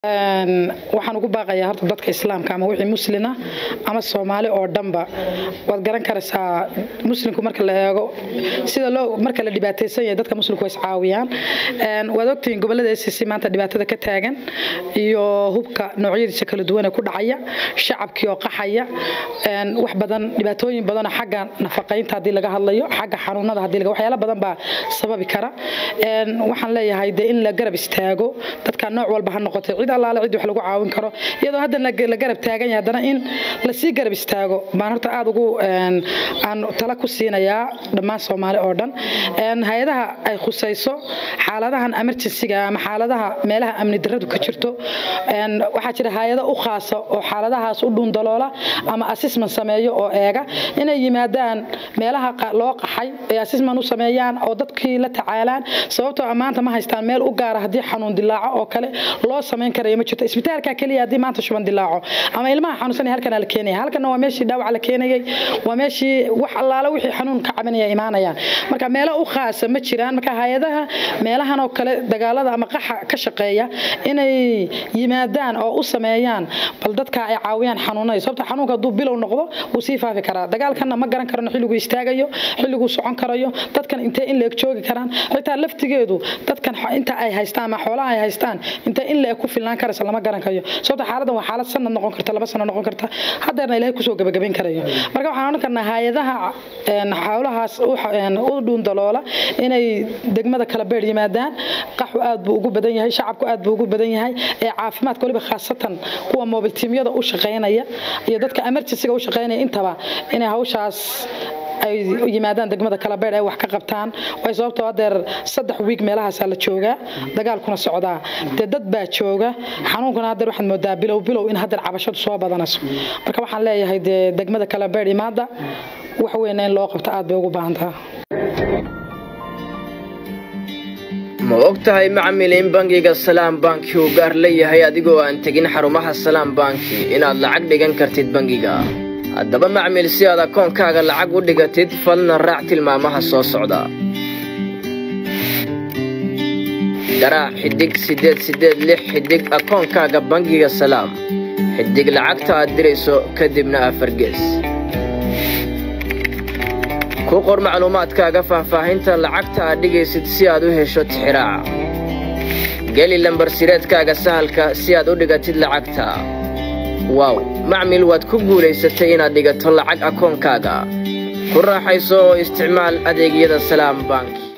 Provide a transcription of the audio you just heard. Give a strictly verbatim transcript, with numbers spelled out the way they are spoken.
waxaan ugu baaqayaa horta dadka islaamka ama wixii muslina ama Soomaali oo dhanba wad garan karaysaa muslimku marka la eego sida loo marka la dhibaataysan yahay dadka muslimku way caawiyaan een wad ogtiin gobolada S C maanta dhibaatada ka taagan iyo hubka noocyadiisa kala duwan ee ku dhacaya shacabkii oo qaxaya een wax badan dhibaatooyin badan xagga nafaqeynta hadii laga hadlayo xagga xanuunada hadii laga waxyaalo badan ba sababi kara een waxaan leeyahay in la garab istaago dadka nooc walba ha noqotay cid Allah la cid wax lagu caawin karo iyadoo hadda la garab taagan yahay hadana in la sii garab istaago baan horta aad ugu aan tala ku siinayaa dhammaan Soomaali oo dhan een hay'adaha ay khusayso xaaladahan emergency-ga ama xaaladaha meelaha amni darradu ka jirto een waxa jira hay'ado u khaas ah oo xaaladahaas u dhun daloola ama assessment sameeyo oo eega inay yimaadaan meelaha loo qaxay ee assessment u sameeyaan oo dadkii la tacaalaan sababtoo maanta ma haystaan meel u gaar ah hadii xanuun dilaaco oo kale loo sameyn karayo ma jirto isbitaalka kaliya hadii maanta shuban dilaaco ama ilmaha xanuunsan halkan la keenay halkan waa meeshii dhaawac la keenayay waa meeshii wax allaala wixii xanuun ka cabanaya imaanayaan marka meelo u khaas ma jiraan marka hay'adaha meelahan oo kale dagaalada ama qaxa ka shaqeeya inay yimaadaan oo u sameeyaan bal dadka ay caawiyaan xanuunada sababta xanuunka duu bilow noqdo uu sii faafi karaa dagaalkana ma garan karno xilligu istaagayo xilligu socon karayo dadkan intee in leeg joogi karaan xitaa laftigeedu dadkan inta ay haystaan ma xoolaha ay haystaan inta in leeg ku filan karaysa lama garan kayo sababta xaaladdan waa xaalad sanad noqon karta laba sano noqon karta hadeerna Ilaahay ku soo gabagabeyn karayo marka waxaan oran karnaa hay'adaha een xawlahaas u dhuun daloola inay degmada kala beer yimaadaan qaxu aad buu ugu badan yahay shacabku aad buu ugu badan yahay ee caafimaadka waliba khaasatan kuwa mobile teamyada u shaqeynaya iyo dadka emergency-ga u shaqeynaya intaba inay hawshaas ay yimaadaan degmada kala beer ay wax ka qabtaan way sababtoo adeer saddex week meelahaas la jooga dagaalkuna socdaa dad baa jooga xanuunkuna adeer waxaan moodaa bilow bilow in hadeer cabashadu soo badanayso marka waxaan leeyahay degmada kala beer imaada wax weyn in loo qabto aad bay ugu baahan tahay ma ogtahay macmiil in bangiga Salaam Bank uu gaar leeyahay adigoo aan tagin xarumaha Salaam Bank inaad lacag dhigan kartid bangiga haddaba macmiil si aad akoonkaaga lacag u dhigatid falna raac tilmaamaha soo socda garaac xidig sideed sideed lix xidig akoonkaaga bangiga Salaam xidig lacagta aad dirayso kadibna afar gees ku qor macluumaadkaaga faahfaahinta lacagta aad dhigaysid si aad u hesho tixraaca geli lambar sireedkaaga sahalka si aad u dhigatid lacagta waaw macmiil waad ku guulaysatay inaad dhigato lacag akoonkaaga ku raaxayso oo isticmaal adeegyada Salaam Bank